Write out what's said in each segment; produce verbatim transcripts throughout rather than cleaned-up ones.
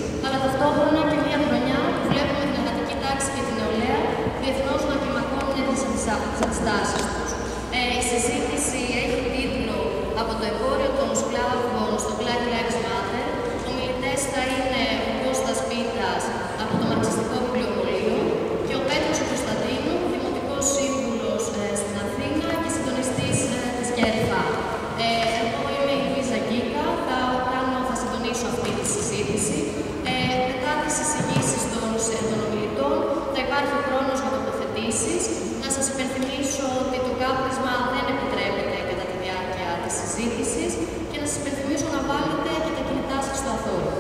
αλλά ταυτόχρονα και μια χρονιά που βλέπουμε την εργατική τάξη και την νεολαία διεθνώς να κλιμακώνουν τις αντιστάσεις τους. Ε, η συζήτηση έχει τίτλο «Από το εμπόριο των σκλάβων στο Black Lives Matter». Οι ομιλητές θα είναι ο Κώστας Πίτας από το Μαρξιστικό Βιβλιοπωλείο και ο Πέτρος Κωνσταντίνου, δημοτικός σύμβουλος ε, στην Αθήνα και συντονιστής ε, της ΚΕΡΦΑ. Ε, εγώ είμαι η Λουίζα Γκίκα, θα, κάνω, θα συντονίσω αυτή τη συζήτηση. Ε, μετά τις εισηγήσεις των, των ομιλητών θα υπάρχει χρόνος για τοποθετήσεις. Να σας υπενθυμίσω ότι το κάπνισμα δεν επιτρέπεται κατά τη διάρκεια της συζήτησης και να σας υπενθυμίσω να βάλετε και τα κινητά σας στο αθώο.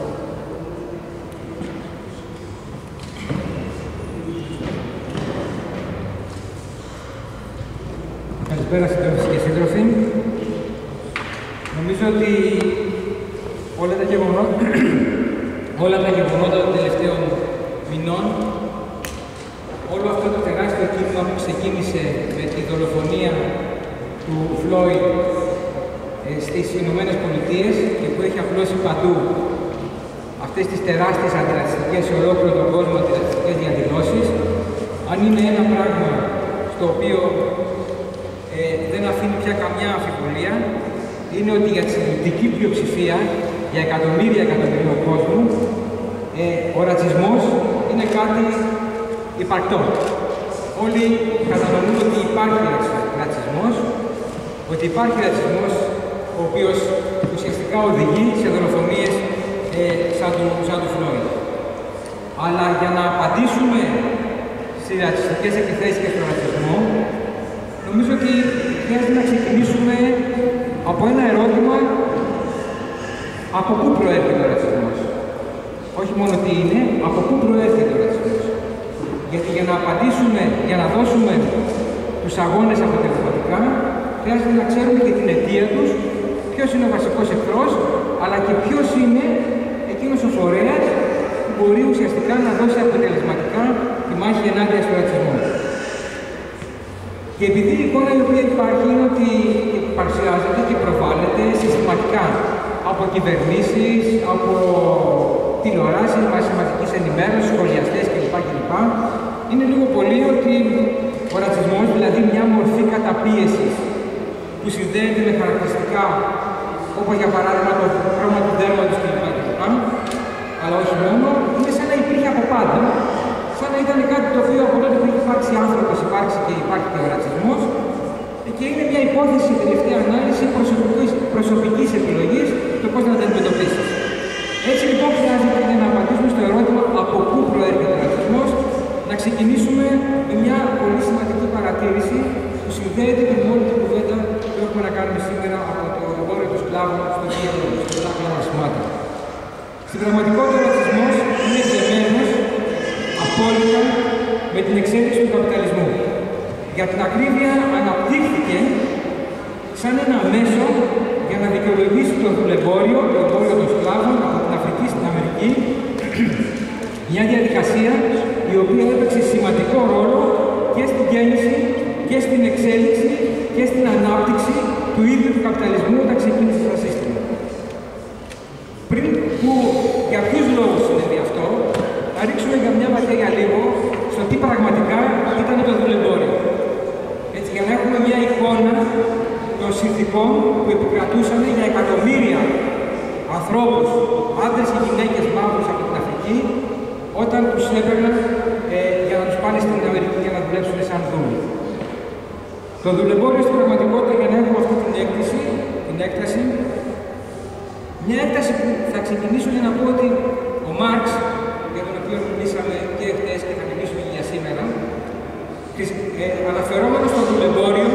Καλησπέρα σύντροφοι και σύντροφοι. Νομίζω ότι όλα τα γεγονότα, όλα τα γεγονότα των τελευταίων μηνών, όλο αυτό το τεράστιο κύμα που ξεκίνησε με τη δολοφονία του Φλόιντ ε, στις Ηνωμένες Πολιτείες και που έχει απλώσει παντού αυτές τις τεράστιες αντιρατσιστικές σε ολόκληρο τον κόσμο αντιρατσιστικές διαδηλώσεις, αν είναι ένα πράγμα στο οποίο ε, δεν αφήνει πια καμιά αμφιβολία, είναι ότι για τη συντριπτική πλειοψηφία, για εκατομμύρια εκατομμυρίων κόσμου, ε, ο ρατσισμός είναι κάτι υπαρκτό. Όλοι κατανοούν ότι υπάρχει ρατσισμός, ότι υπάρχει ρατσισμός ο οποίος ουσιαστικά οδηγεί σε δολοφονίες ε, σαν του, σαν του Φλόιντ. Αλλά για να απαντήσουμε στις ρατσιστικές επιθέσεις και στον ρατσισμό, νομίζω ότι χρειάζεται να ξεκινήσουμε από ένα ερώτημα: από πού προέρχεται ο ρατσισμός? Όχι μόνο τι είναι, από πού προέρχεται ο ρατσισμός. Γιατί για να απαντήσουμε, για να δώσουμε τους αγώνες αποτελεσματικά, χρειάζεται να ξέρουμε και την αιτία τους, ποιος είναι ο βασικός εχθρός, αλλά και ποιος είναι εκείνος ο φορέας που μπορεί ουσιαστικά να δώσει αποτελεσματικά τη μάχη ενάντια στο ρατσισμό. Και επειδή η εικόνα η οποία υπάρχει είναι ότι παρουσιάζεται και προβάλλεται συστηματικά από κυβερνήσεις, από τηλεοράσεις, βάσει μαζικής ενημέρωσης, σχολιαστές κλπ. κλπ. Είναι λίγο πολύ ότι ο ρατσισμός, δηλαδή μια μορφή καταπίεσης που συνδέεται με χαρακτηριστικά όπως για παράδειγμα το χρώμα του δέρματος κλπ. Αλλά όχι μόνο, είναι σαν να υπήρχε από πάντα, σαν να ήταν κάτι το οποίο από τότε που έχει υπάρξει άνθρωπος, υπάρξει και υπάρχει και ο ρατσισμός, και είναι μια υπόθεση τελευταία ανάλυση προσωπικής, προσωπικής επιλογής το πώς να την αντιμετωπίσεις. Έτσι λοιπόν χρειάζεται να απαντήσουμε στο ερώτημα από πού προέρχεται ο ρατσισμός, να ξεκινήσουμε με μια πολύ σημαντική παρατήρηση που συνδέεται και με όλη την κουβέντα που έχουμε να κάνουμε σήμερα από το εμπόριο των σκλάβων στο Black Lives Matter. Στην πραγματικότητα ο ρατσισμός είναι δεμένος απόλυτα με την εξέλιξη του καπιταλισμού. Για την ακρίβεια αναπτύχθηκε σαν ένα μέσο για να δικαιολογήσει το δουλεμπόριο, το εμπόριο των σκλάβων από την Αφρική στην Αμερική, μια διαδικασία η οποία έπαιξε σημαντικό ρόλο και στην γέννηση και στην εξέλιξη και στην ανάπτυξη του ίδιου του καπιταλισμού όταν ξεκίνησε το σύστημα. Πριν που για ποιους λόγους συνέβη αυτό, θα ρίξουμε για μια ματιά λίγο στο τι πραγματικά ήταν το δουλεμπόριο. Έτσι, για να έχουμε μια εικόνα των συνθηκών που επικρατούσαν για εκατομμύρια ανθρώπους, άντρες και γυναίκες μαύρους από την Αφρική, όταν τους έπαιρναν ε, για να τους πάνε στην Αμερική για να δουλέψουν σαν δούλοι. Το δουλεμπόριο στην πραγματικότητα, για να έχουμε αυτή την έκταση, την έκταση, μια έκταση που θα ξεκινήσω για να πω ότι ο Μάρξ, για τον οποίο μιλήσαμε και χτες και θα μιλήσουμε για σήμερα, ε, αναφερόμενος στο δουλεμπόριο,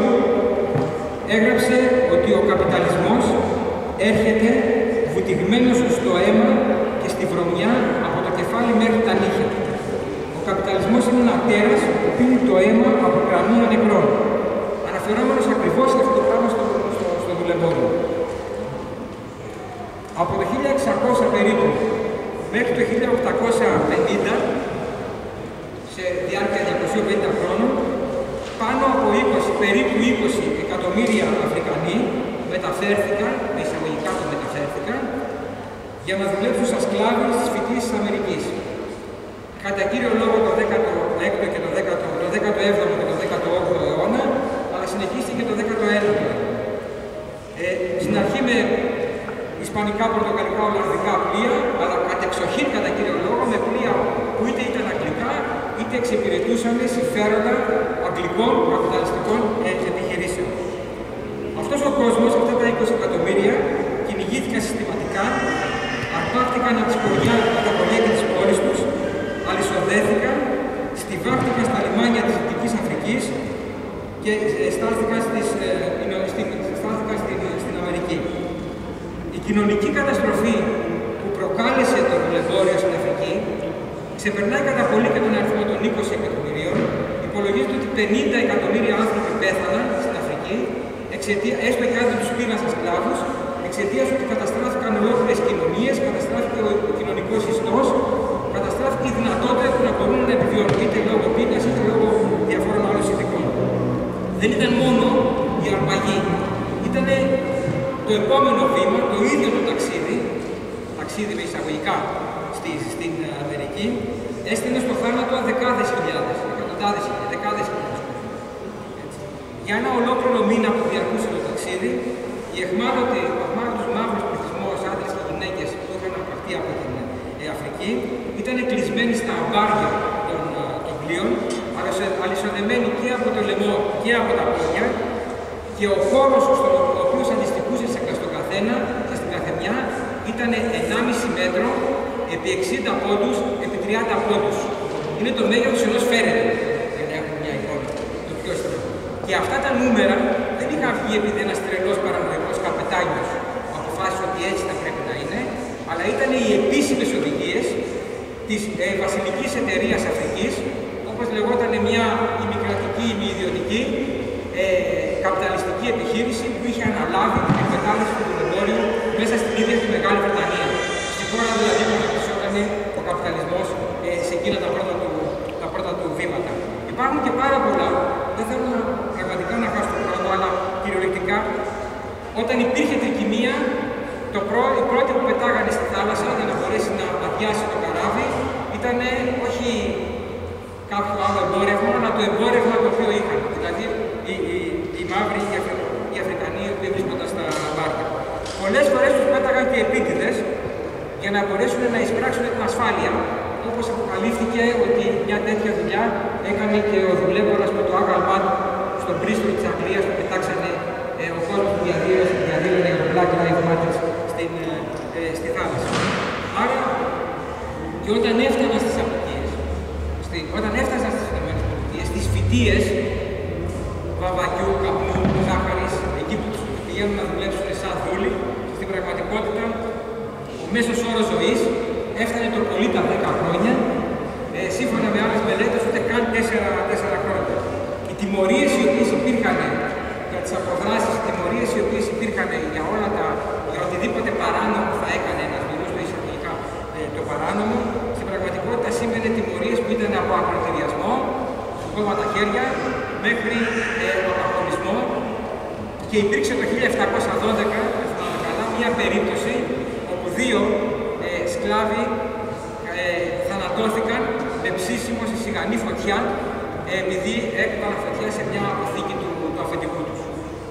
έγραψε ότι ο καπιταλισμός έρχεται βουτυγμένος στο αίμα και στη βρωμιά από το κεφάλι μέχρι τα νύχια. Ο καπιταλισμός είναι ένα τέρας που πίνει το αίμα από κρανία νεκρών. Αναφερόμενος ακριβώς σε αυτό το πράγμα στο, στο, στο δουλεμπόριο. Από το χίλια εξακόσια περίπου μέχρι το χίλια οκτακόσια πενήντα, σε διάρκεια διακοσίων πενήντα χρόνων, πάνω από είκοσι, περίπου είκοσι εκατομμύρια Αφρικανοί μεταφέρθηκαν, με εισαγωγικά το μεταφέρθηκαν, για να δουλέψουν σαν σκλάβοι στις φοιτήσεις της Αμερικής. κατά κύριο λόγο το δέκατο έκτο και το δέκατο έβδομο και το δέκατο όγδοο αιώνα, αλλά συνεχίστηκε και το δέκατο ένατο αιώνα. Ε, στην αρχή με ισπανικά, πορτογαλικά, ολλανδικά πλοία, αλλά κατεξοχήν κατά κύριο λόγο με πλοία που είτε ήταν αγγλικά, είτε εξυπηρετούσαν συμφέροντα αγγλικών καπιταλιστικών ε, επιχειρήσεων. Αυτός ο κόσμος, αυτά τα είκοσι εκατομμύρια, κυνηγήθηκαν συστηματικά, αρπάχτηκαν από τις χωριά, από τα χωριά και τις πόλεις τους, αλυσοδέθηκαν, στιβάχτηκαν στα λιμάνια της Δυτικής Αφρικής και στάθηκαν, στις, ε, στην, στάθηκαν στην, στην Αμερική. Η κοινωνική καταστροφή που προκάλεσε το δουλεμπόριο στην Αφρική ξεπερνάει κατά πολύ και τον αριθμό των είκοσι εκατομμυρίων. Υπολογίζεται ότι πενήντα εκατομμύρια άνθρωποι πέθαναν στην Αφρική, έστω και αν δεν τους πήραν σαν σκλάβους, εξαιτίας ότι καταστράφηκαν ολόκληρες κοινωνίες, καταστράφηκε ο κοινωνικός ιστός, καταστράφηκε η δυνατότητα του να μπορούν να επιβιώνουν είτε λόγω πείνας είτε λόγω διαφόρων άλλων συνθηκών. Δεν ήταν μόνο η αρπαγή, ήταν το επόμενο βήμα, το ίδιο το ταξίδι, ταξίδι με εισαγωγικά στη, στην Αμερική, έστειλε στο θάνατο δεκάδες χιλιάδες, εκατοντάδες χιλιάδες, δεκάδες χιλιάδες. Για ένα ολόκληρο μήνα που διαρκούσε το ταξίδι, οι εχμάλωτοι, ο εχμάλωτος μαύρος πληθυσμός, άντρες και γυναίκες που είχαν αρπαχτεί από την ε, Αφρική, ήταν κλεισμένοι στα αμπάρια των, των πλοίων, αλυσοδεμένοι και από το λαιμό και από τα πόδια, και ο χώρος στον οποίο αντιστοιχούσε στον καθένα και στην καθεμιά ήταν ενάμιση μέτρο επί εξήντα πόντους επί τριάντα πόντους. Είναι το μέγεθος ενός φέρετου, για να έχουμε μια εικόνα, το πιο στραβό. Και αυτά τα νούμερα δεν είχαν βγει επειδή ένας τρελός παρανοϊκός καπετάνιος αποφάσισε ότι έτσι θα πρέπει να είναι, αλλά ήταν οι επίσημες οδηγίες της ε, Βασιλικής Εταιρείας Αφρικής, όπως λεγόταν μια ημικρατική, ημιιδιωτική ε, καπιταλιστική επιχείρηση που είχε αναλάβει την εκμετάλλευση του δουλεμπόριου μέσα στην ίδια τη Μεγάλη Βρετανία. Στη χώρα δηλαδή που αναπτυσσόταν ο καπιταλισμός ε, σε εκείνα τα πρώτα, του, τα πρώτα του βήματα. Υπάρχουν και πάρα πολλά, δεν θέλω να, πραγματικά να χάσω το χρόνο, αλλά κυριολεκτικά, όταν υπήρχε τρικυμία, το πρό, οι πρώτοι που πετάγανε στη θάλασσα για να μπορέσει να αδειάσει το καράβι ήταν όχι κάποιο άλλο εμπόρευμα, αλλά το εμπόρευμα το οποίο είχαν. Δηλαδή οι, οι, οι μαύροι, οι, Αφρι, οι Αφρικανοί που βρίσκονταν στα μπάρκα. Πολλές φορές τους πέταγαν και επίτηδες για να μπορέσουν να εισπράξουν την ασφάλεια. Όπως αποκαλύφθηκε ότι μια τέτοια δουλειά έκανε και ο δουλεύορας με το άγαλμά του στον Πρίστολο της Αγγλίας που πετάξανε ε, ο κόσμος που διαδήλωνε για το Black Lives Matter στην, ε, στη θάλασσα. Άρα, και όταν έφταναν στις αποκίες, όταν έφτασαν στις ΗΠΑ, στις φυτίες βαβακιού, καπνού, ζάχαρης, εκεί που τους πηγαίνουν να δουλέψουν σαν δούλοι, στην πραγματικότητα ο μέσος όρος ζωής έφτανε το πολύ τα δέκα χρόνια, ε, σύμφωνα με άλλες μελέτες ούτε καν τέσσερα χρόνια. Οι τιμωρίες οι οποίες υπήρχαν για τις αποδράσεις, οι τιμωρίες οι οποίες υπήρχαν για όλα τα, για οτιδήποτε παράνομο θα έκανε ένας μιλούς το εισαγωγικά ε, το παράνομο, στην πραγματικότητα σήμαινε τιμωρίες που ήταν από ακροτηριασμό, κόμμα τα χέρια, μέχρι ε, απαγχωνισμό, και υπήρξε το χίλια επτακόσια δώδεκα, καλά, μια περίπτωση όπου δύο ε, σκλάβοι ε, θανατώθηκαν με ψήσιμο σε σιγανή φωτιά ε, επειδή έκαναν φωτιά σε μια αποθήκη του, του αφεντικού τους.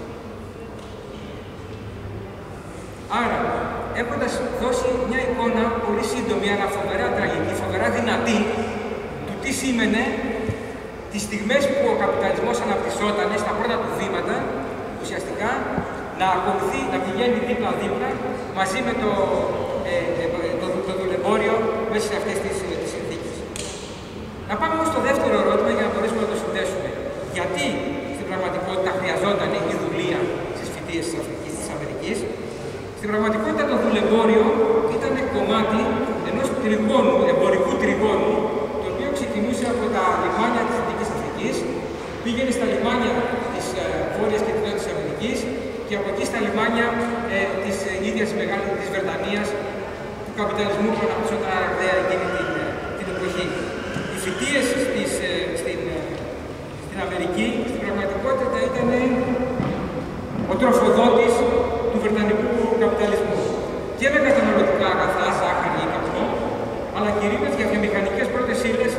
Άρα, έχοντας δώσει μια εικόνα πολύ σύντομη αλλά φοβερά τραγική, φοβερά δυνατή του τι σήμαινε τις στιγμές που ο καπιταλισμός αναπτυσσόταν στα πρώτα του βήματα, ουσιαστικά να ακολουθεί, να πηγαίνει δίπλα-δίπλα μαζί με το, ε, ε, το, το, το δουλεμπόριο μέσα σε αυτές τις, τις συνθήκες. Να πάμε όμως στο δεύτερο ερώτημα για να μπορέσουμε να το συνδέσουμε. Γιατί στην πραγματικότητα χρειαζόταν η δουλεία στις φοιτίες της Αφρικής, της Αμερικής? Στην πραγματικότητα το δουλεμπόριο ήταν κομμάτι ενός τριγώνου, εμπορικού τριγώνου, το οποίο ξεκινούσε από τα λιμάνια της Δυτικής Αφρικής, πήγαινε στα λιμάνια της ε, Βόρειας και της Νότιας Αμερικής και από εκεί στα λιμάνια ε, της ε, ίδιας μεγάλης της Βρετανίας, του καπιταλισμού που αναπτυσσόταν αραγδαία εκείνη την, ε, την εποχή. Οι φοιτίες στις, ε, στην, ε, στην Αμερική, στην πραγματικότητα ήταν ο τροφοδότης του βρετανικού καπιταλισμού. Και με καταναλωτικά αγαθά, ζάχαρη ή καπνό, αλλά κυρίως για βιομηχανικές πρώτες ύλες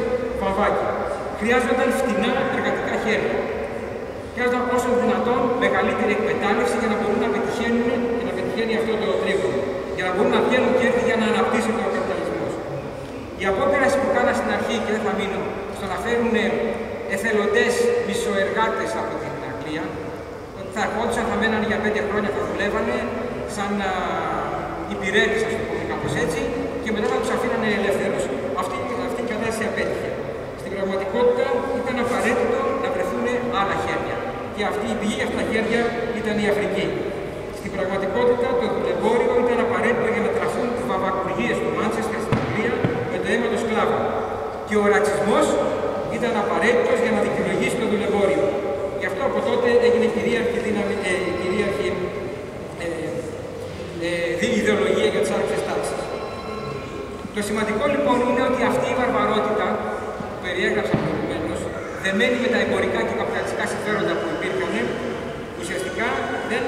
βαμβάκι. Χρειάζονταν φτηνά εργατικά χέρια. Χρειάζονταν όσο δυνατόν μεγαλύτερη εκμετάλλευση για να μπορούν να πετυχαίνουν και να πετυχαίνει αυτό το τρίγωνο. Για να μπορούν να βγαίνουν κέρδη για να αναπτύσσεται ο καπιταλισμός. Οι απόπειρες που κάνα στην αρχή, και δεν θα μείνω, στο να φέρουν εθελοντές μισοεργάτες από την Αγγλία, ότι θα ερχόντουσαν, θα μέναν για πέντε χρόνια, θα δουλεύανε σαν υπηρέτες, ας το πούμε κάπως έτσι, και μετά θα τους αφήνανε ελεύθερους. Αυτή, αυτή η κατάσταση απέτυχε. Στην πραγματικότητα ήταν απαραίτητο να βρεθούν άλλα χέρια. Και αυτή η πηγή για αυτά τα χέρια ήταν η Αφρική. Στην πραγματικότητα το δουλεμπόριο ήταν απαραίτητο για να τραφούν τις βαμβακουργίες του Μάντσεστερ στην Αγγλία με το αίμα των σκλάβων. Και ο ρατσισμός ήταν απαραίτητος για να δικαιολογήσει το δουλεμπόριο. Γι' αυτό από τότε έγινε κυρίαρχη, δύναμη, ε, κυρίαρχη ε, ε, ιδεολογία για τις άρχουσες τάξεις. Το σημαντικό λοιπόν είναι ότι αυτή η βαρβαρότητα που περιέγραψα προηγουμένως, δεμένη με τα εμπορικά και καπιταλιστικά συμφέροντα που υπήρχαν, ουσιαστικά δεν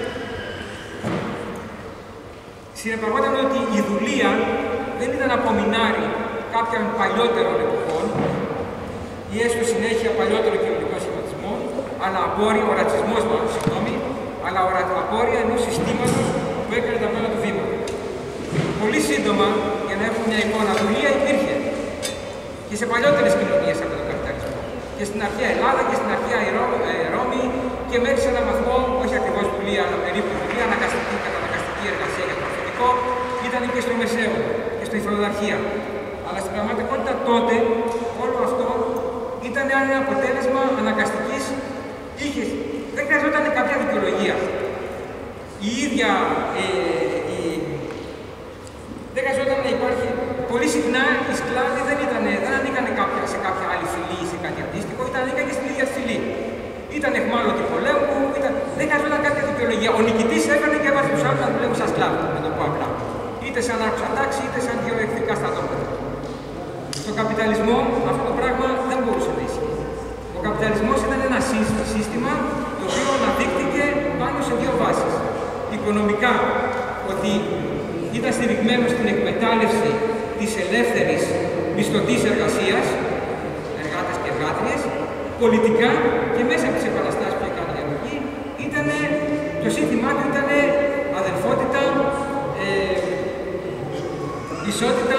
συνεπαγόταν ότι η δουλεία δεν ήταν απομεινάρι κάποιων παλιότερων εποχών ή έστω συνέχεια παλιότερων κοινωνικών σχηματισμών, αλλά απόρρια, ο ρατσισμός μάλλον, συγγνώμη, αλλά ο απόρρια ενός συστήματος που έκανε τα μένα του βήματα. Πολύ σύντομα, για να έχουμε μια εικόνα, δουλεία υπήρχε και σε παλιότερες κοινωνίες από τον καπιταλισμό. Και στην αρχαία Ελλάδα και στην αρχαία Ρώμη και μέχρι σε έναν βαθμό, όχι ακριβώς δουλεία, αλλά περίπου δουλεία, αναγκαστική και αναγκαστική εργασία για το αφεντικό, ήταν και στο Μεσαίο και στο Υφροδαρχία. Αλλά στην πραγματικότητα τότε όλο αυτό ήταν ένα αποτέλεσμα αναγκαστικής τύχης. Δεν χρειαζόταν κάποια δικαιολογία. Η ίδια ε, η... δεν χρειαζόταν να υπάρχει. Πολύ συχνά οι σκλάβοι δεν, ήταν, δεν ανήκαν κάποια, σε κάποια άλλη φυλή ή σε κάτι αντίστοιχο, ήταν ανήκαν και στην ίδια φυλή. Ήταν εχμάλωτοι πολέμου, ήταν... δεν χρειαζόταν κάποια δικαιολογία. Ο νικητής έκανε και έβαζε τους άλλους να δουλεύουν σαν σκλάβοι, να το πω απλά. Είτε σαν άρχουσα τάξη, είτε σαν δύο εχθρικά στρατόπεδα. Στον καπιταλισμό αυτό το πράγμα δεν μπορούσε να ισχύει. Ο καπιταλισμός ήταν ένα σύστημα το οποίο αναδείχθηκε πάνω σε δύο βάσεις. Οικονομικά, ότι ήταν στηριγμένο στην εκμετάλλευση της ελεύθερης μισθωτής εργασίας, εργάτες και εργάτριες. Πολιτικά και μέσα από τις επαναστάσεις που έκανε η Αγγλική, ήταν, το σύνθημά του ήταν αδελφότητα, ε, ισότητα,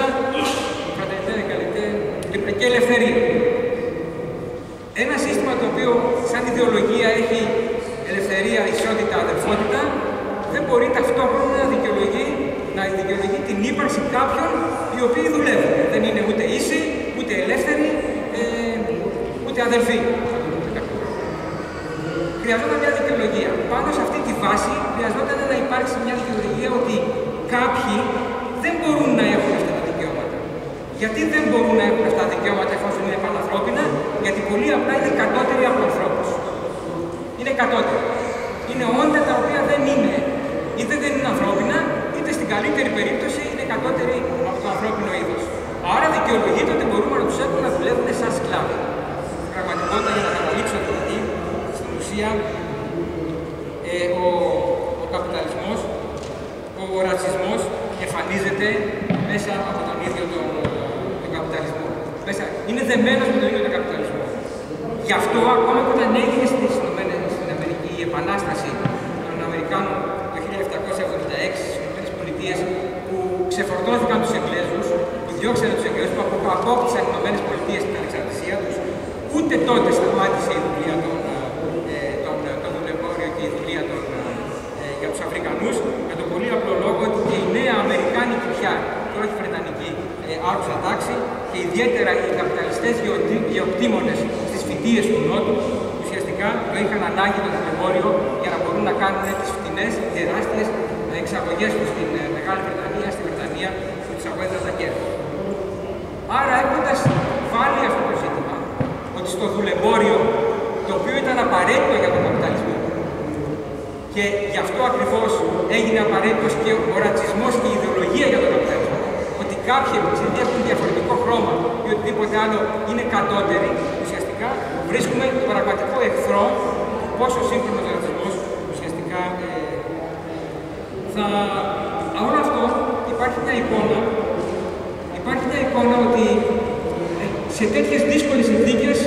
και ελευθερία. Ένα σύστημα το οποίο σαν ιδεολογία έχει ελευθερία, ισότητα, αδελφότητα, δεν μπορεί ταυτόχρονα να δικαιολογεί, να δικαιολογεί την ύπαρξη κάποιων οι οποίοι δουλεύουν. Δεν είναι ούτε ίσοι, ούτε ελεύθεροι, ε, ούτε αδελφοί. Χρειαζόταν μια δικαιολογία. Πάνω σε αυτή τη βάση χρειαζόταν να υπάρξει μια δικαιολογία ότι κάποιοι δεν μπορούν να έχουν αυτά τα δικαιώματα. Γιατί δεν μπορούν να έχουν αυτά τα δικαιώματα εφόσον είναι πανανθρώπινα? Γιατί πολύ απλά είναι κατώτεροι από ανθρώπους. Είναι κατώτεροι. Είναι όντα τα οποία δεν είναι, είτε δεν είναι ανθρώπινα, είτε στην καλύτερη περίπτωση είναι κατώτεροι από το ανθρώπινο είδος. Άρα δικαιολογείται ότι μπορούμε να τους έχουμε να δουλεύουν σαν σκλάβοι. Στην πραγματικότητα, για να καταλήξω δηλαδή, στην ουσία, ε, ο, ο καπιταλισμός, ο ρατσισμός εμφανίζεται μέσα από τον ίδιο τον, τον καπιταλισμό. Μέσα, είναι δεμένος με τον ίδιο τον καπιταλισμό. Γι' αυτό, ακόμα και όταν έγινε στην, στην Αμερική η επανάσταση των Αμερικάνων το χίλια επτακόσια εβδομήντα έξι στις ΗΠΑ, που ξεφορτώθηκαν τους Εγγλέζους, που διώξανε τους Εγγλέζους, που απόκτησαν οι ΗΠΑ στην ανεξαρτησία τους, ούτε τότε σταμάτησε η δουλεία των, ε, των, των δουλεμπόριων και η δουλεία των, ε, για τους Αφρικανούς, με τον πολύ απλό λόγο ότι και η νέα Αμερικάνικη πια, και όχι Βρετανική, ε, άρχουσα τάξη, και ιδιαίτερα οι καπιταλιστές γεωκτήμονες στις φυτείες του Νότου, ουσιαστικά το είχαν ανάγκη το δουλεμπόριο για να μπορούν να κάνουν τις φτηνές, τεράστιες εξαγωγές τους στην Μεγάλη Βρετανία, στη Βρετανία, που τους αγώγαζαν τα κέρδη. Άρα, έχοντας βάλει αυτό το ζήτημα, ότι στο δουλεμπόριο, το οποίο ήταν απαραίτητο για τον καπιταλισμό, και γι' αυτό ακριβώς έγινε απαραίτητος και ο ρατσισμός και η ιδεολογία για τον καπιταλισμό, ότι κάποιοι επειδή έχουν διαφορετικό χρώμα ή οτιδήποτε άλλο είναι κατώτεροι, ουσιαστικά βρίσκουμε τον πραγματικό εχθρό του πόσο σύγχρονος ρατσισμός ουσιαστικά ε, θα... Όλο αυτό υπάρχει μια εικόνα, υπάρχει μια εικόνα ότι ε, σε τέτοιες δύσκολες συνθήκες,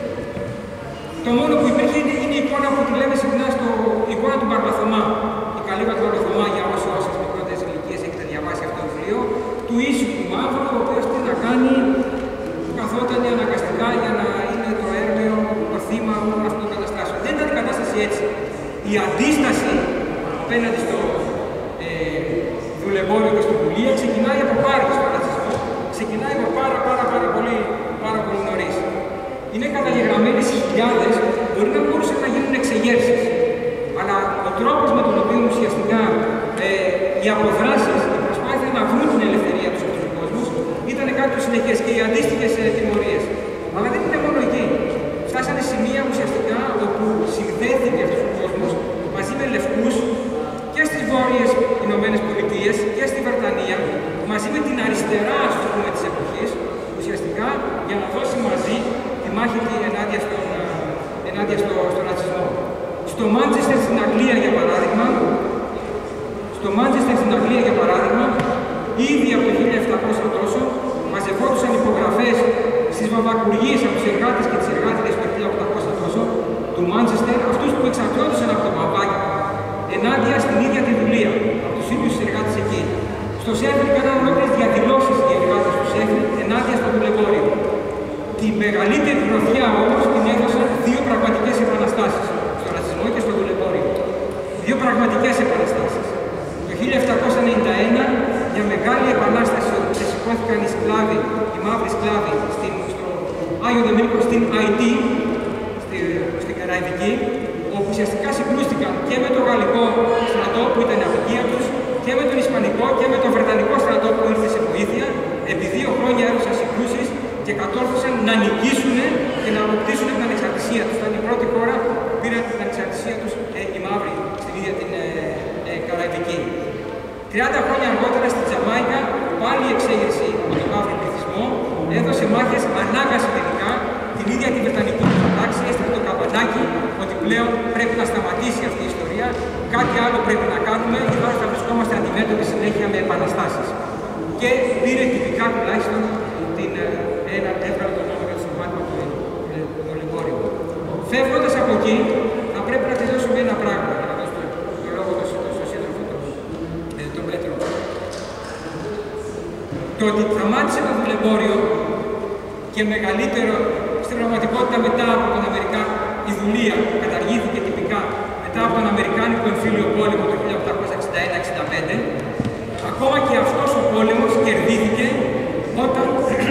το μόνο που υπήρχε είναι, είναι η εικόνα που τη λέμε συχνά στο η εικόνα του Μπαρμπαθωμά. Η καλή του Μπαρμπαθωμά, για όσοι όσες μικρότερες ηλικίες έχετε διαβάσει αυτό το βιβλίο, του ίσου του μαύρου, ο οποίος τι να κάνει, καθόταν αναγκαστικά για να είναι το έρμεο, το θύμα όλων αυτών των καταστάσεων. Δεν ήταν η κατάσταση έτσι. Η αντίσταση απέναντι στο ε, δουλεμπόριο και στο πουλία ξεκινάει από πάρα στο ρατσισμό, ξεκινάει από πάρα, πάρα, πάρα πολύ, πάρα πολύ νωρίς. Είναι καταγεγραμμένες οι χιλιάδες, μπορεί να μπορούσαν να γίνουν εξεγέρσεις. Αλλά ο τρόπος με τον οποίο ουσιαστικά ε, οι αποδράσεις, η προσπάθεια να βρουν την ελευθερία τους από τους κόσμους ήταν κάτι το συνεχές και οι αντίστοιχες ε, τιμωρίες. Αλλά δεν είναι μόνο εκεί. Φτάσανε σημεία ουσιαστικά όπου συνδέθηκε αυτός ο κόσμος μαζί με λευκούς και στις βόρειες Ηνωμένες Πολιτείες και στη Βρετανία, μαζί με την αριστερά, ας το πούμε, της εποχής, ουσιαστικά για να δώσει μαζί τη μάχη ενάντια στον, ενάντια στο, στον ρατσισμό. Στο Μάντσεστερ στην Αγγλία, για παράδειγμα, στο Μάντσεστερ στην Αγγλία, για παράδειγμα, ήδη από το χίλια επτακόσια τόσο, μαζευόντουσαν υπογραφές στις βαμβακουργίες από τους εργάτες και τις εργάτες του χίλια οκτακόσια τόσο, του Μάντσεστερ, αυτούς που εξαρτιόντουσαν από το βαμβάκι, ενάντια στην ίδια τη δουλεία, από τους ίδιους τους εργάτες εκεί. Στο Σέφιλντ έκαναν ολόκληρες διαδηλώσεις οι εργάτες του Σέφιλντ ενάντια στο δουλεμπόριο. Τη μεγαλύτερη γροθιά όμως την έδωσαν δύο πραγματικές επαναστάσεις, στο ρατσισμό και στο δουλεμπόριο. Δύο πραγματικές επαναστάσεις. Το χίλια επτακόσια ενενήντα ένα, μια μεγάλη επανάσταση όπου ξεσηκώθηκαν οι σκλάβοι, οι μαύροι σκλάβοι, στην, στο Άγιο Δομήνικο, στην Αϊτή, στη, στην Καραϊβική, όπου ουσιαστικά συγκρούστηκαν και με το γαλλικό στρατό που ήταν η απικία τους, και με τον Ισπανικό και με τον Βρετανικό στρατό που ήρθε σε βοήθεια. Επί δύο χρόνια έδωσαν συγκρούσεις και κατόρθωσαν να νικήσουν και να αποκτήσουν την ανεξαρτησία τους. Ήταν η πρώτη χώρα που πήραν την ανεξαρτησία τους ε, οι μαύροι στην ίδια την ε, ε, Καραϊβική. τριάντα χρόνια αργότερα στην Τζαμάικα, πάλι η εξέγερση από τον μαύρο πληθυσμό έδωσε μάχες, ανάγκασε τελικά την ίδια τη Βρετανική τάξη, έστειλε το καμπανάκι ότι πλέον πρέπει να σταματήσει αυτή η ιστορία, κάτι άλλο πρέπει να κάνουμε, εδώ θα βρισκόμαστε αντιμέτωποι συνέχεια με επαναστάσεις. Και πήρε τυπικά τουλάχιστον την ένα έβγαλε τον νόμο για το σταμάτημα του δουλεμπόριου. Φεύγοντας από εκεί, θα πρέπει να τελειώσουμε ένα πράγμα, για να δώσω το λόγο στον σύντροφο τον Πέτρο. Το ότι σταμάτησε το δουλεμπόριο και μεγαλύτερο στην πραγματικότητα μετά από τον Αμερικάνο, η δουλεία καταργήθηκε τυπικά μετά από τον Αμερικάνικο εμφύλιο πόλεμο το χίλια οκτακόσια εξήντα ένα εξήντα πέντε, ακόμα και αυτός ο πόλεμος κερδίθηκε όταν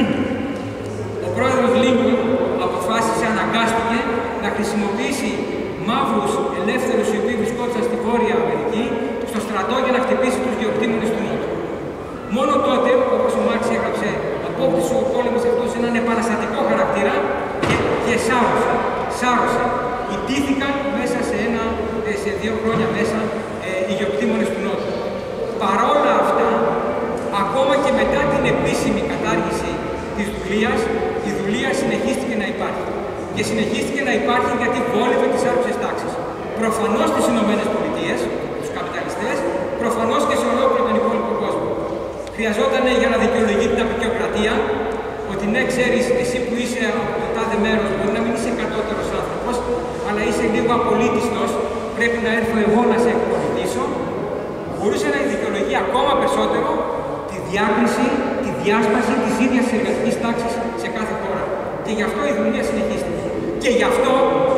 ο πρόεδρος Λίνκολν αποφάσισε, αναγκάστηκε να χρησιμοποιήσει μαύρους ελεύθερους οι οποίοι βρισκόντουσαν στη Βόρεια Αμερική στο στρατό για να χτυπήσει τους διοκτήμονες του Νότου. Μόνο τότε, όπως ο Μάρξ έγραψε, απόκτησε ο πόλεμος αυτός έναν επαναστατικό χαρακτήρα και, και σάρωσε. Σάρωσε. Ιτήθηκαν μέσα σε, ένα, σε δύο χρόνια μέσα ε, οι γεωκτήμονες του Νότου. Παρόλα αυτά, ακόμα και μετά την επίσημη κατάργηση της δουλείας, η δουλεία συνεχίστηκε να υπάρχει. Και συνεχίστηκε να υπάρχει γιατί βόλευε τις άρχουσες τάξεις. Προφανώς στις Ηνωμένες Πολιτείες, τους καπιταλιστές, προφανώς και σε ολόκληρο τον υπόλοιπο κόσμο. Χρειαζόταν για να δικαιολογεί την απεικιοκρατία ότι ναι, ξέρεις, εσύ που είσαι από το τάδε μέρος, μπορεί να μην είσαι κατώτερος άνθρωπος, αλλά είσαι λίγο απολύτιστος, πρέπει να έρθω εγώ να σε εκπολιτήσω. Μπορούσε να δικαιολογεί ακόμα περισσότερο τη διάκριση, τη διάσπαση της ίδιας της εργατικής τάξης σε κάθε χώρα. Και γι' αυτό η δουλεία συνεχίστηκε. Και γι' αυτό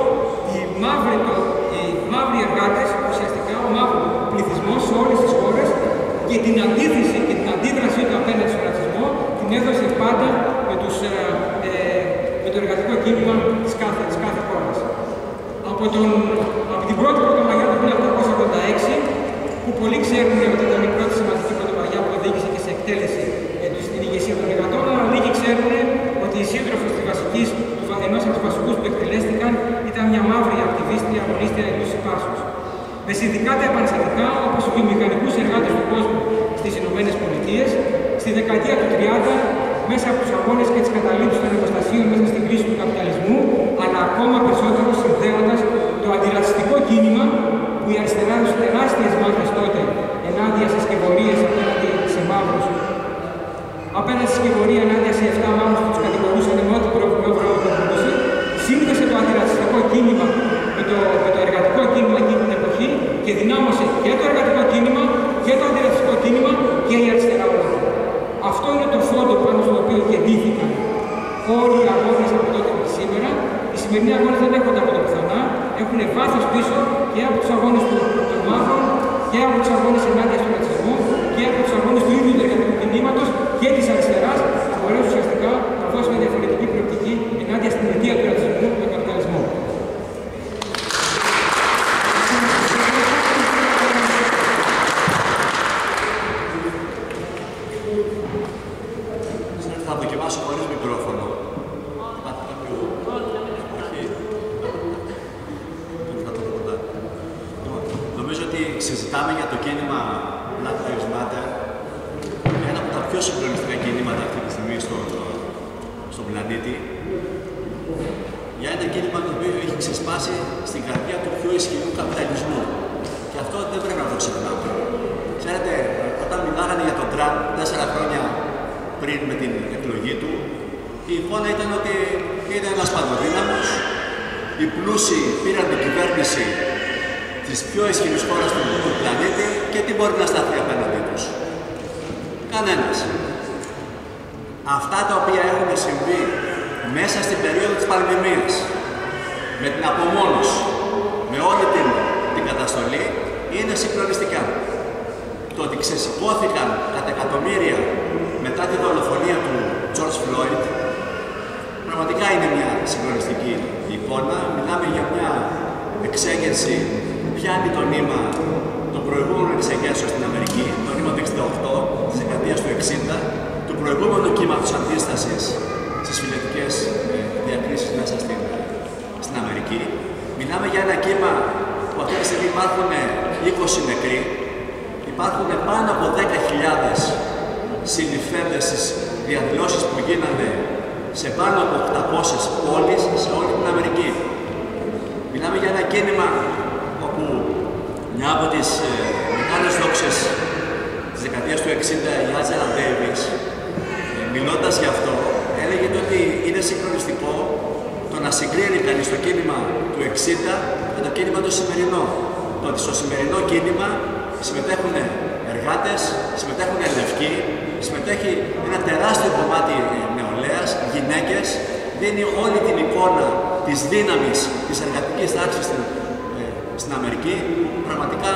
οι μαύροι, το, οι μαύροι εργάτες, ουσιαστικά ο μαύρος πληθυσμός σε όλες τις χώρες και την αντίθεση και την αντίδρασή του απέναντι στον ρατσισμό την έδωσε πάντα με, τους, ε, ε, με το εργατικό κίνημα της κάθε, της κάθε χώρας. Από, τον, από την πρώτη πρωτομαγιά του χίλια οκτακόσια ογδόντα έξι, που πολλοί ξέρουν ότι ήταν η πρώτη σημαντική πρωτομαγιά που οδήγησε και σε εκτέλεση ε, στην ηγεσία των εργατών, αλλά λίγοι ξέρουν ότι η σύντροφος της βασικής, ενός από τους βασικούς που εκτελέστηκαν ήταν μια μαύρη ακτιβίστρια, αγωνίστρια εντός υπάρσεως. Με συνδικάτα επαναστατικά, όπως οι βιομηχανικούς εργάτες του κόσμου στις Ηνωμένες Πολιτείες, στη δεκαετία του τριάντα, μέσα από τους αγώνες και τις καταλήψεις των εργοστασίων μέσα στην κρίση του καπιταλισμού, αλλά ακόμα περισσότερο συνδέοντας το αντιρατσιστικό κίνημα που η αριστερά έδωσε τεράστιες μάχες τότε ενάντια σε σκευωρίες απέναντι σε μαύρους, απέναντι στη σκευωρία ενάντια σε εφτά μαύρους που τους κατηγορούσαν με ό,τι κίνημα, με το, με το εργατικό κίνημα εκείνη την εποχή και δυνάμωσε και το εργατικό κίνημα και το αντιρατσιστικό κίνημα και η αριστερά όλη. Αυτό είναι το φόντο πάνω στο οποίο κεντήθηκαν όλοι οι αγώνες από τότε και σήμερα. Οι σημερινοί αγώνες δεν έρχονται από το πουθενά, έχουν βάθος πίσω και από τους αγώνες του, των μαύρων και από τους αγώνες ενάντια στον ρατσισμό και από τους αγώνες του ίδιου του εργατικού κινήματος και της αριστεράς, που μπορέσει ουσιαστικά να δώσει μια διαφορετική προοπτική ενάντια στην αιτία του ρατσισμού και του καπιταλισμού. Θα δοκιμάσω χωρίς μικρόφωνο. Νομίζω ότι συζητάμε για το κίνημα Black Lives Matter, ένα από τα πιο συγκλονιστικά κινήματα αυτή τη στιγμή στον, στον πλανήτη, για ένα κίνημα το οποίο έχει ξεσπάσει στην καρδιά του πιο ισχυρού καπιταλισμού. Και αυτό δεν πρέπει να το ξεχνάμε. Ξέρετε, όταν μιλάγανε για τον Τραμπ τέσσερα χρόνια πριν με την εκλογή του, η εικόνα ήταν ότι είναι ένας παντοδύναμος, οι πλούσιοι πήραν την κυβέρνηση της πιο ισχυρής χώρας του, του πλανήτη και τι μπορεί να σταθεί απέναντί τους. Κανένας. Αυτά τα οποία έχουν συμβεί μέσα στην περίοδο της πανδημίας, με την απομόνωση, με όλη την, την καταστολή, είναι συγκλονιστικά. Το ότι ξεσηκώθηκαν κατά εκατομμύρια μετά τη δολοφονία του George Floyd, πραγματικά είναι μια συγκλονιστική εικόνα. Μιλάμε για μια εξέγερση που πιάνει το νήμα των προηγούμενων εξεγέρσεων στην Αμερική, το νήμα του εξήντα οκτώ, της δεκαετίας του εξήντα, του προηγούμενου κύματος αντίστασης στις φυλετικές διακρίσεις μέσα στην, στην Αμερική. Μιλάμε για ένα κύμα που αυτή τη στιγμή υπάρχουν είκοσι νεκροί, υπάρχουν πάνω από δέκα χιλιάδες συλληφθέντες στις διαδηλώσεις που γίνανε σε πάνω από οκτακόσιες πόλεις σε όλη την Αμερική. Μιλάμε για ένα κίνημα όπου μια από τις ε, μεγάλες δόξες της δεκαετίας του εξήντα, η Άτζελα Ντέιβις, ε, μιλώντας γι' αυτό, έλεγε ότι είναι συγκλονιστικό το να συγκρίνει κανείς το κίνημα του εξήντα με το κίνημα το σημερινό. Το ότι στο σημερινό κίνημα συμμετέχουν εργάτες, συμμετέχουν λευκοί, συμμετέχει ένα τεράστιο κομμάτι νεολαίας, γυναίκες, δίνει όλη την εικόνα της δύναμης της εργατικής τάξης στην, ε, στην Αμερική. Πραγματικά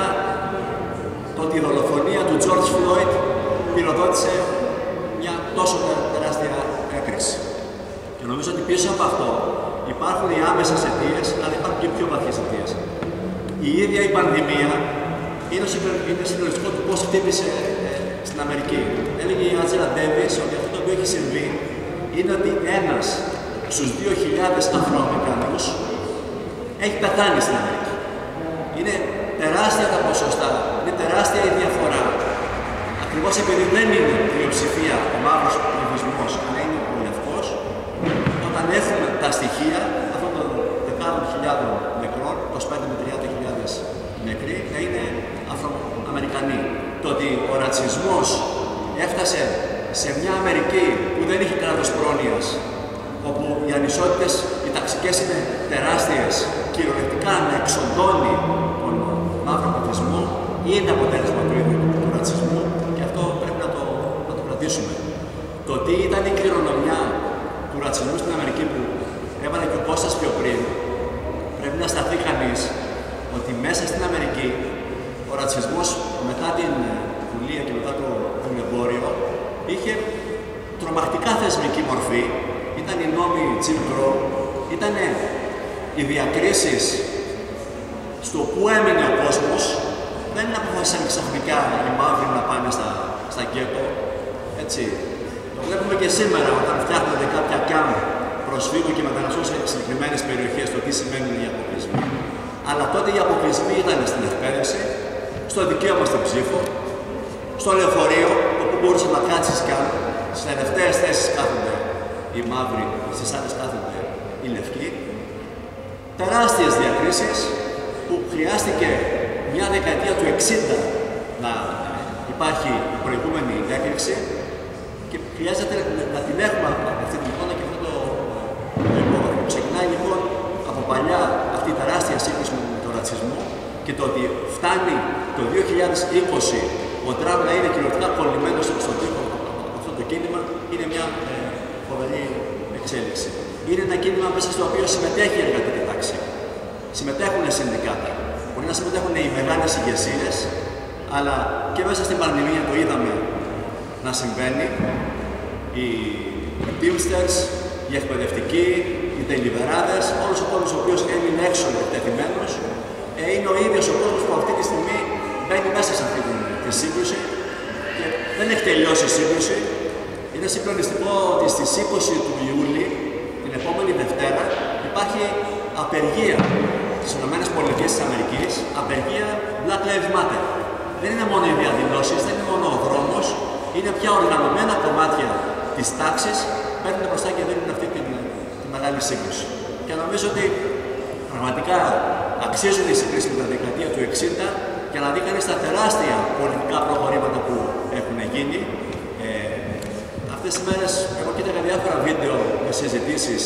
το ότι η δολοφονία του George Floyd πυροδότησε μια τόσο τεράστια έκρηξη. Και νομίζω ότι πίσω από αυτό υπάρχουν οι άμεσες αιτίες, αλλά υπάρχουν και πιο βαθιές αιτίες. Η ίδια η πανδημία είναι συγκλονιστικό του πώς χτύπησε ε, στην Αμερική. Έλεγε η Άτζελα Ντέιβις ότι αυτό το οποίο έχει συμβεί είναι ότι ένας στους δύο χιλιάδες Αφροαμερικανούς έχει πεθάνει στην Αμερική. Είναι τεράστια τα ποσοστά, είναι τεράστια η διαφορά. Ακριβώς επειδή δεν είναι πλειοψηφία ο μαύρος πληθυσμός, αλλά είναι ο λευκός, όταν έχουμε τα στοιχεία αυτών των δεκάδων χιλιάδων νεκρών, είκοσι πέντε με τριάντα χιλιάδες νεκροί, θα είναι Αφροαμερικανοί. Το ότι ο ρατσισμός έφτασε σε μια Αμερική που δεν είχε κράτος πρόνοιας, όπου οι ανισότητες, οι ταξικές είναι τεράστιες, κυριολεκτικά να εξοντώνει τον μαύρο πληθυσμό, είναι αποτέλεσμα του ίδιου του ρατσισμού και αυτό πρέπει να το, να το κρατήσουμε. Το τι ήταν η κληρονομιά του ρατσισμού στην Αμερική που έβαλε και ο Κώστας πιο πριν, πρέπει να σταθεί κανείς ότι μέσα στην Αμερική ο ρατσισμός μετά την δουλεία και μετά το δουλεμπόριο είχε τρομακτικά θεσμική μορφή. Ήταν οι νόμοι Jim Crow, ήταν οι διακρίσεις στο που έμενε ο κόσμος. Δεν αποφάσισαν ξαφνικά οι μαύροι να πάνε στα, στα γκέτο. Έτσι. Το βλέπουμε και σήμερα όταν φτιάχνονται κάποια κάμπ προσφύγων και μεταναστών σε συγκεκριμένες περιοχές, το τι σημαίνουν οι αποκλεισμοί. Αλλά τότε οι αποκλεισμοί ήταν στην εκπαίδευση, στο δικαίωμα στην ψήφο, στο λεωφορείο, όπου μπορούσε να κάτσεις καν. Στις τελευταίες θέσεις κάθονται οι μαύροι, στις άλλες κάθονται οι λευκοί. Τεράστιες διακρίσεις που χρειάστηκε μια δεκαετία του εξήντα να υπάρχει η προηγούμενη έκρηξη και χρειάζεται να την έχουμε αυτή την εικόνα και αυτό το υπόβαθρο. Ξεκινάει λοιπόν από παλιά αυτή η τεράστια σύγκριση με τον ρατσισμό και το ότι φτάνει το δύο χιλιάδες είκοσι ο Τραμπ να είναι κυριολεκτικά κολλημένος στον τοίχο αυτό το κίνημα, είναι μια ε, φοβερή εξέλιξη. Είναι ένα κίνημα μέσα στο οποίο συμμετέχει η εργατική τάξη. Συμμετέχουν συνδικάτα. Μπορεί να συμμετέχουν οι μεγάλες ηγεσίες, αλλά και μέσα στην πανδημία το είδαμε να συμβαίνει. Οι Teamsters, οι εκπαιδευτικοί, οι τελειβεράδες, όλος ο κόσμος ο οποίος έμεινε έξω εκτεθειμένος, ε, είναι ο ίδιος ο κόσμος που αυτή τη στιγμή μπαίνει μέσα σε αυτή την, τη σύγκρουση και δεν έχει τελειώσει η σύγκρουση. Είναι συγκλονιστικό ότι στις είκοσι του Ιούλη, την επόμενη Δευτέρα, υπάρχει απεργία στις ΗΠΑ, απεργία Black Lives Matter. Δεν είναι μόνο οι διαδηλώσεις, δεν είναι μόνο ο δρόμος, είναι πια οργανωμένα κομμάτια της τάξης, παίρνουν μπροστά και δίνουν αυτή τη, τη μεγάλη σύγκρουση. Και νομίζω ότι πραγματικά αξίζουν οι συγκρίσεις με τα δεκαετία του εξήντα και να δει κανείς τα τεράστια πολιτικά προχωρήματα που έχουν γίνει. Ε, αυτές τις μέρες εγώ κοίταγα διάφορα βίντεο με συζητήσεις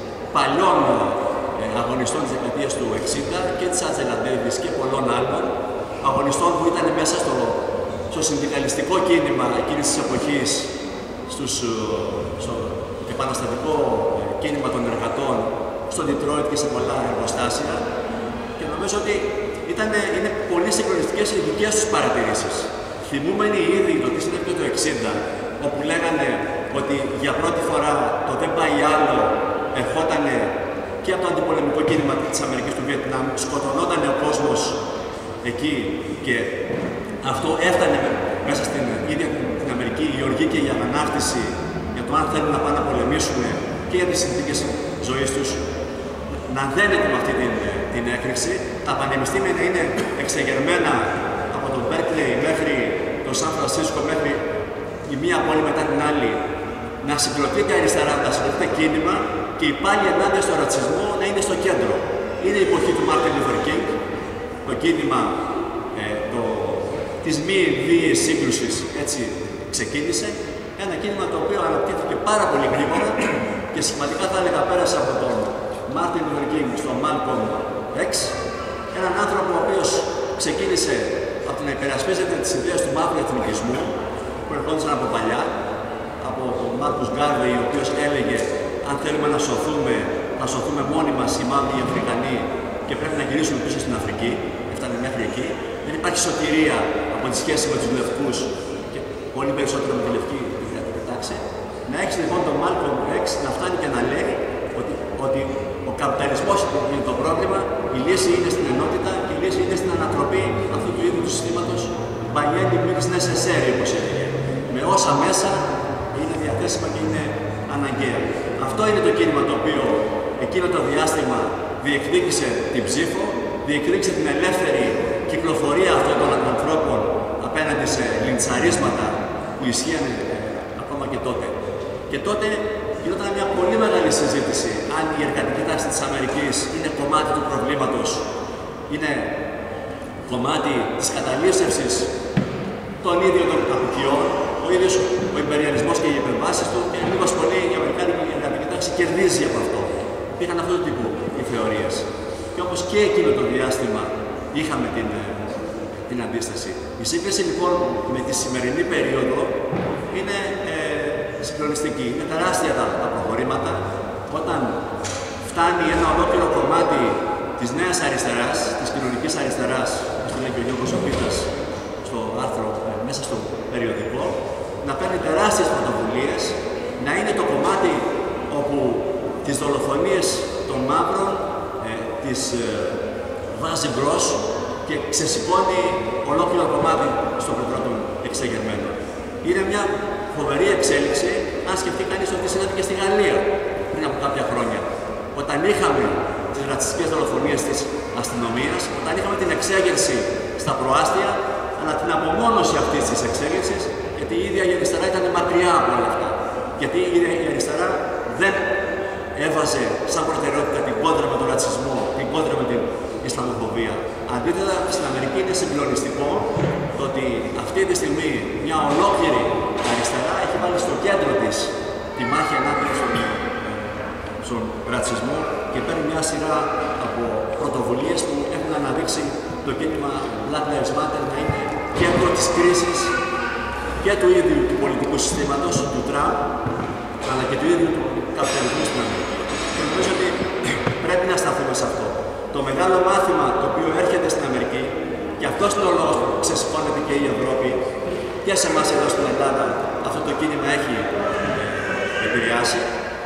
παλιών ε, αγωνιστών της δεκαετίας του εξήντα και της Άντζελα Ντέιβις και πολλών άλλων αγωνιστών που ήταν μέσα στο, στο συνδικαλιστικό κίνημα εκείνης της εποχής, στους, στο επαναστατικό κίνημα των εργατών στο Ντιτρόιτ και σε πολλά εργοστάσια και νομίζω ότι ήταν, είναι πολύ συγκλονιστικές οι δικές τους παρατηρήσεις. Θυμούμενοι ήδη το τι συνέβη το εξήντα, όπου λέγανε ότι για πρώτη φορά το δεν πάει άλλο ερχόταν και από το αντιπολεμικό κίνημα της Αμερικής του Βιετνάμ, σκοτωνόταν ο κόσμος εκεί και αυτό έφτανε μέσα στην ίδια την Αμερική, η οργή και η ανάρτηση για το αν θέλουν να πάνε να πολεμήσουν και για τις συνθήκες ζωής τους, να δένεται με αυτή την, την έκρηξη. Τα πανεπιστήμια να είναι εξεγερμένα από τον Μπέρκλεϊ μέχρι το Σαν Φρανσίσκο, μέχρι η μία πόλη μετά την άλλη, να συγκροτείται αριστερά, να συγκροτείται κίνημα και οι πάλι ενάντια στο ρατσισμό να είναι στο κέντρο. Είναι η εποχή του Μάρτιν Λούθερ Κίνγκ, το κίνημα ε, το, της μη βίαιης σύγκρουσης έτσι ξεκίνησε. Ένα κίνημα το οποίο αναπτύχθηκε πάρα πολύ γρήγορα και σχηματικά θα έλεγα πέρασε από τον Μάρτιν Λούθερ Κίνγκ στον Μάλκολμ Εξ, έναν άνθρωπο ο οποίος ξεκίνησε από το να υπερασπίζεται τις ιδέες του μαύρου εθνικισμού που ερχόντουσαν από παλιά, από τον Μάρκους Γκάρβεϊ, ο οποίος έλεγε αν θέλουμε να σωθούμε, να σωθούμε μόνοι μας οι μαύροι οι Αφρικανοί και πρέπει να γυρίσουμε πίσω στην Αφρική. Έφτανε μέχρι εκεί. Δεν υπάρχει σωτηρία από τη σχέση με τους λευκούς και πολύ περισσότερο με τη λευκή δημοκρατική τάξη. Να έχει λοιπόν τον Μάλκολμ Εξ να φτάνει και να λέει ότι, ότι ο καπιταλισμός είναι το πρόβλημα, η λύση είναι στην ενότητα και η λύση είναι στην ανατροπή αυτού του είδου του συστήματος by any means necessary, όπως έλεγε. Με όσα μέσα είναι διαθέσιμα και είναι αναγκαία. Αυτό είναι το κίνημα το οποίο εκείνο το διάστημα διεκδίκησε την ψήφο, διεκδίκησε την ελεύθερη κυκλοφορία αυτών των ανθρώπων απέναντι σε λιντσαρίσματα που ισχύαν ε, ακόμα και τότε. Και τότε γινόταν μια πολύ μεγάλη συζήτηση αν η εργατική τάξη της Αμερικής είναι κομμάτι του προβλήματος, είναι κομμάτι της καταλήψευσης των ίδιων των απικιών, ο ίδιος ο υπεριαλισμός και οι επεμβάσεις του και λίγο πολύ η Αμερικάνικη εργατική τάξη κερδίζει από αυτό. Είχαν αυτού του τύπου οι θεωρίες. Και όπως και εκείνο το διάστημα είχαμε την, την αντίσταση. Η σύγκριση λοιπόν με τη σημερινή περίοδο είναι ε, συγκλονιστική. Είναι τεράστια τα, τα προχωρήματα. Όταν φτάνει ένα ολόκληρο κομμάτι της νέας αριστεράς, της κοινωνικής αριστεράς, όπως το λέει και ο Γιώργος Οπίτας στο άρθρο ε, μέσα στο περιοδικό, να παίρνει τεράστιες πρωτοβουλίες, να είναι το κομμάτι όπου τις δολοφονίες των μαύρων ε, τις ε, βάζει μπρος και ξεσηκώνει ολόκληρο κομμάτι στο πλευρό των εξεγερμένων. Είναι μια φοβερή εξέλιξη, αν σκεφτεί κανείς ότι συνέβη και στη Γαλλία πριν από κάποια χρόνια. Όταν είχαμε τις ρατσιστικές δολοφονίες της αστυνομίας, όταν είχαμε την εξέγερση στα προάστια, αλλά την απομόνωση αυτής της εξέγερσης, γιατί η ίδια η αριστερά ήταν μακριά από όλα αυτά. Γιατί η ίδια η αριστερά δεν έβαζε σαν προτεραιότητα την κόντρα με τον ρατσισμό, την κόντρα με την Ισλαμοφοβία. Αντίθετα, στην Αμερική είναι συγκλονιστικό το ότι αυτή τη στιγμή μια ολόκληρη αριστερά έχει βάλει στο κέντρο της τη μάχη ενάντια στον, στον ρατσισμό και παίρνει μια σειρά από από πρωτοβουλίες που έχουν αναδείξει το κίνημα Black Lives Matter να είναι κέντρο της κρίσης και του ίδιου του πολιτικού συστήματος, του Τραμπ, αλλά και του ίδιου του καπιταλισμού στην Αμερική. Και νομίζω ότι πρέπει να σταθούμε σε αυτό. Το μεγάλο μάθημα το οποίο έρχεται στην Αμερική, και αυτός είναι ο λόγος που ξεσηκώνεται και η Ευρώπη, και σε εμάς εδώ στην Ελλάδα αυτό το κίνημα έχει επηρεάσει,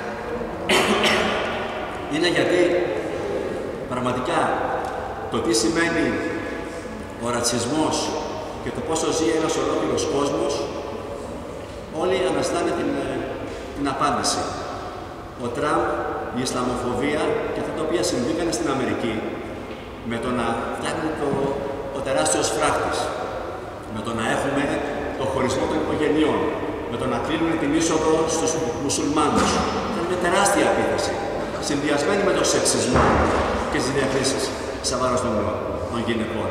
είναι γιατί πραγματικά το τι σημαίνει ο ρατσισμός και το πόσο ζει ένας ολόκληρος κόσμος, όλοι αναζητάνε την, την απάντηση. Ο Τραμπ, η Ισλαμοφοβία και αυτά τα οποία συμβήκαν στην Αμερική με το να φτιάχνει το, ο τεράστιος φράχτης, με το να έχουμε το χωρισμό των οικογενειών, με το να κλείνουν την είσοδο στους μουσουλμάνους. Ήταν μια τεράστια επίθεση, συνδυασμένη με τον σεξισμό και τις διακρίσεις σε βάρος των, των γυναικών.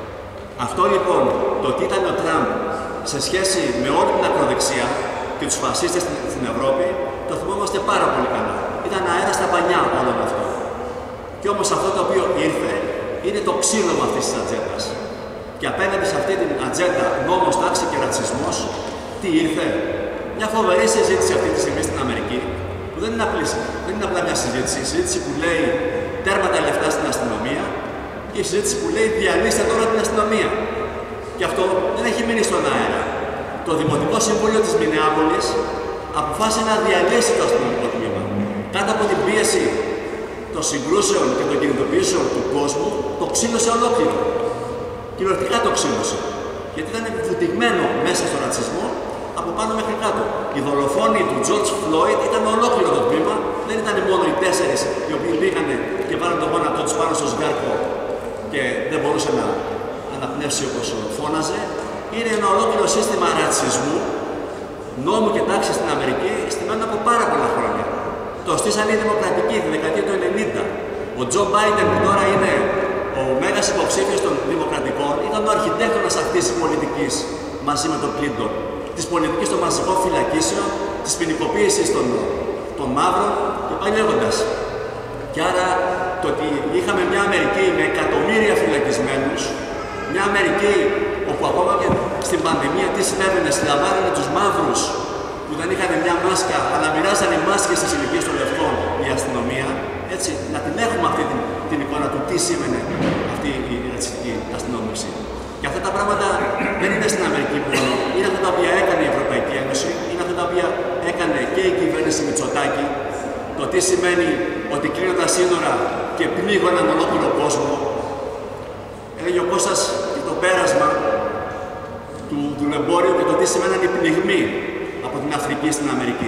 Αυτό λοιπόν, το τι ήταν ο Τραμπ σε σχέση με όλη την ακροδεξιά και τους φασίστες στην, στην Ευρώπη, το θυμόμαστε πάρα πολύ καλά. Ήταν αέρα στα πανιά όλο αυτό. Και όμως αυτό το οποίο ήρθε είναι το ξύλωμα αυτής της ατζέντας. Και απέναντι σε αυτή την ατζέντα νόμος, τάξη και ρατσισμός, τι ήρθε? Μια φοβερή συζήτηση αυτή τη στιγμή στην Αμερική, που δεν είναι, απλή, δεν είναι απλά μια συζήτηση. Η συζήτηση που λέει τέρμα τα λεφτά στην αστυνομία και η συζήτηση που λέει διαλύστε τώρα την αστυνομία. Και αυτό δεν έχει μείνει στον αέρα. Το Δημοτικό Συμβούλιο της Μινεάπολης αποφάσισε να διαλύσει το αστυνομικό τμήμα. Κάτω από την πίεση των συγκρούσεων και των κινητοποιήσεων του κόσμου, το ξύλωσε ολόκληρο. Κυριολεκτικά το ξύλωσε. Γιατί ήταν βουτυγμένο μέσα στο ρατσισμό από πάνω μέχρι κάτω. Οι δολοφόνοι του George Floyd ήταν ολόκληρο το τμήμα, δεν ήταν μόνο οι τέσσερις οι οποίοι πήγαν και βάλαν τον γόνατό τους πάνω στο σγκάρκο και δεν μπορούσε να αναπνεύσει όπως φώναζε. Είναι ένα ολόκληρο σύστημα ρατσισμού, νόμου και τάξη στην Αμερική, στημένο από πάρα πολλά χρόνια. Το στήσανε οι Δημοκρατικοί τη δεκαετία του ενενήντα. Ο Τζο Μπάιντεν, που τώρα είναι ο μέγας υποψήφιος των Δημοκρατικών, ήταν ο αρχιτέκτονας αυτής της πολιτικής μαζί με τον Κλίντον. Της πολιτικής των μαζικών φυλακίσεων, της ποινικοποίησης των, των μαύρων και πάει λέγοντας. Και άρα το ότι είχαμε μια Αμερική με εκατομμύρια φυλακισμένους, μια Αμερική όπου ακόμα και στην πανδημία τι συνέβαινε, συλλαμβάνανε τους μαύρους που δεν είχαν μια μάσκα, αλλά μοιράζανε μάσκες στις ηλικίες των λευκών η αστυνομία, έτσι, να την έχουμε αυτή την, την εικόνα του τι σήμαινε αυτή η ρατσιστική αστυνόμευση. Και αυτά τα πράγματα δεν είναι στην Αμερική μόνο. Είναι αυτά τα οποία έκανε η Ευρωπαϊκή Ένωση, είναι αυτά τα οποία έκανε και η κυβέρνηση Μητσοτάκη. Το τι σημαίνει ότι κλείνω τα σύνορα και πνίγω έναν ολόκληρο κόσμο. Έλεγε ο Κώστας και το πέρασμα του δουλεμπόριου και το τι σημαίναν οι πνιγμοί από την Αφρική στην Αμερική.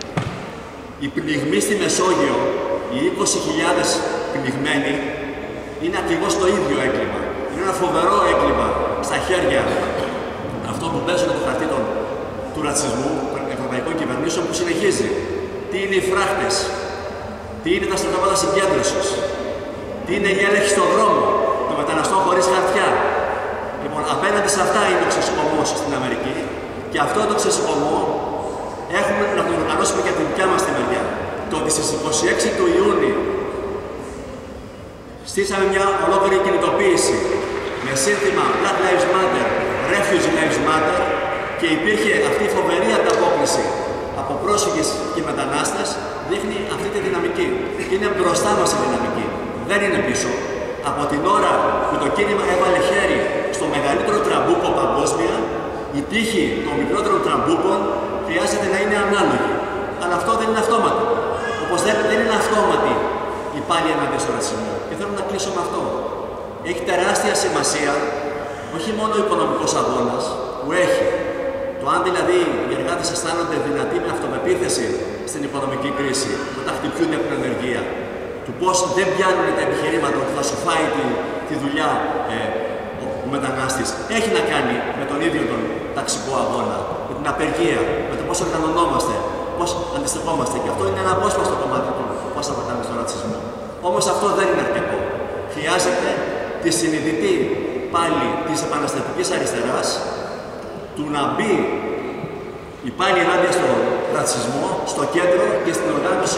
Οι πνιγμοί στη Μεσόγειο, οι είκοσι χιλιάδες πνιγμένοι, είναι ακριβώς το ίδιο έγκλημα. Είναι ένα φοβερό έγκλημα στα χέρια αυτό που παίζουν το χαρτί των, του ρατσισμού των ευρωπαϊκών κυβερνήσεων που συνεχίζει. Τι είναι οι φράχτες, τι είναι τα στρατόπεδα συγκέντρωσης, τι είναι η έλεγχη στον δρόμο των μεταναστών χωρίς χαρτιά. Λοιπόν, απέναντι σε αυτά είναι ο ξεσηκωμός στην Αμερική και αυτό το ξεσηκωμό έχουμε να τον οργανώσουμε και από την δικιά μας τη μεριά. Το ότι στις είκοσι έξι του Ιούνιου στήσαμε μια ολόκληρη κινητοποίηση με σύνθημα Black Lives Matter, Refugee Lives Matter και υπήρχε αυτή η φοβερή ανταπόκριση από πρόσφυγες και μετανάστες, δείχνει αυτή τη δυναμική. Είναι μπροστά μας η δυναμική, δεν είναι πίσω. Από την ώρα που το κίνημα έβαλε χέρι στο μεγαλύτερο τραμπούκο παγκόσμια, η τύχη των μικρότερων τραμπούκων χρειάζεται να είναι ανάλογη. Αλλά αυτό δεν είναι αυτόματο. Όπως δεν, δεν είναι αυτόματη η πάλι εναντίον στο ρατσισμό. Και θέλω να κλείσω με αυτό. Έχει τεράστια σημασία όχι μόνο ο οικονομικός αγώνας που έχει. Το αν δηλαδή οι εργάτες αισθάνονται δυνατοί με αυτοπεποίθηση στην οικονομική κρίση, όταν χτυπιούνται από την ανεργία, του πώς δεν πιάνουν τα επιχειρήματα ότι θα σου φάει τη, τη δουλειά ε, ο, ο μετανάστης, έχει να κάνει με τον ίδιο τον ταξικό αγώνα, με την απεργία, με το πώς οργανωνόμαστε, πώς αντιστοιχόμαστε. Και αυτό είναι ένα απόσπαστο κομμάτι του πώς θα πατάμε στον ρατσισμό. Όμως αυτό δεν είναι αρκετό. Χρειάζεται τη συνειδητή πάλι της επαναστατικής αριστεράς του να μπει η πάλι ενάντια στον ρατσισμό στο κέντρο και στην οργάνωση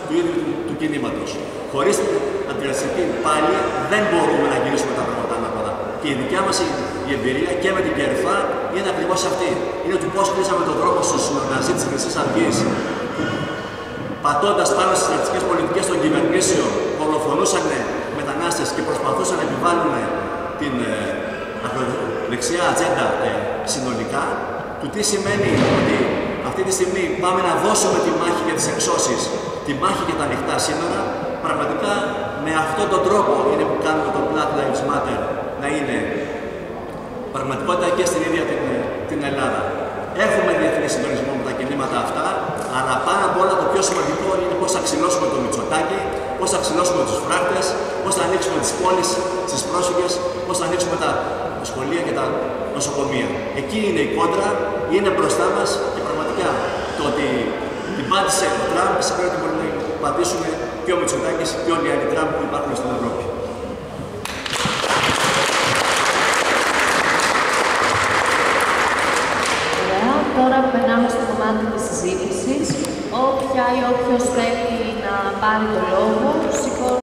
του ίδιου του, του κινήματος. Χωρίς την αντιρατσιστική πάλι δεν μπορούμε να γυρίσουμε τα πράγματα ανάποδα. Και η δικιά μας η εμπειρία και με την ΚΕΡΦΑ είναι ακριβώς αυτή. Είναι του πώς κλείσαμε τον δρόμο στους ναζί της Χρυσής Αυγής. Πατώντας πάνω στις ρατσιστικές πολιτικές των κυβερνήσεων που ολοφωνούσαν μετανάστες και προσπαθούσαν να επιβάλλουν την ε, δεξιά ατζέντα ε, συνολικά, του τι σημαίνει ότι αυτή τη στιγμή πάμε να δώσουμε τη μάχη για τις εξώσεις, τη μάχη για τα ανοιχτά σύνορα. Πραγματικά με αυτόν τον τρόπο είναι που κάνουμε το Black Lives Matter να είναι πραγματικότητα και στην ίδια την, την Ελλάδα. Έχουμε διεθνή συντονισμό με τα κινήματα αυτά, αλλά πάνω απ' όλα το πιο σημαντικό είναι πώς θα ξυλώσουμε το Μητσοτάκη, πώς θα ξυλώσουμε τους φράκτες, πώς θα ανοίξουμε τις πόλεις στις πρόσφυγες, πώς θα ανοίξουμε τα σχολεία και τα νοσοκομεία. Εκεί είναι η κόντρα, είναι μπροστά μας και πραγματικά το ότι την πάτησε ο Τραμπ σημαίνει ότι μπορεί να πατήσουν και ο Μητσοτάκης και όλοι οι άλλοι Τραμπ που υπάρχουν στην Ευρώπη. Τώρα περνάμε στο κομμάτι της συζήτησης. Όποια ή όποιος θέλει να πάρει το λόγο, σηκώ...